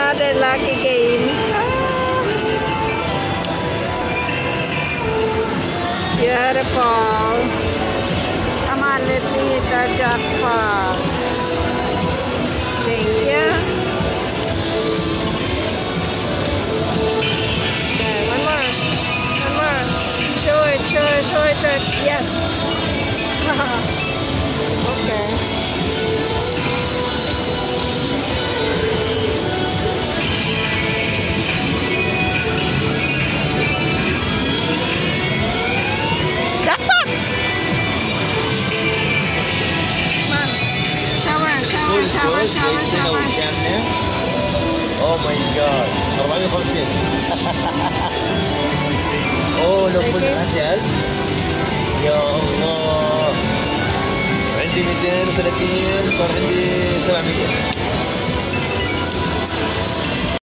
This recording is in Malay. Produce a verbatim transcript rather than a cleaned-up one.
another lucky game. Beautiful. Come on, let me hit the jackpot. Thank you. Okay, one more. One more. Show it, show it, show it. Show it. Yes. Okay. Jackpot! Come on. Shower, shower, shower, shower, shower. Oh my god. أربعمية وخمسين. اوه لو كنت عسل. يا الله. عندي مئتين وثلاثين صار عندي سبعمية.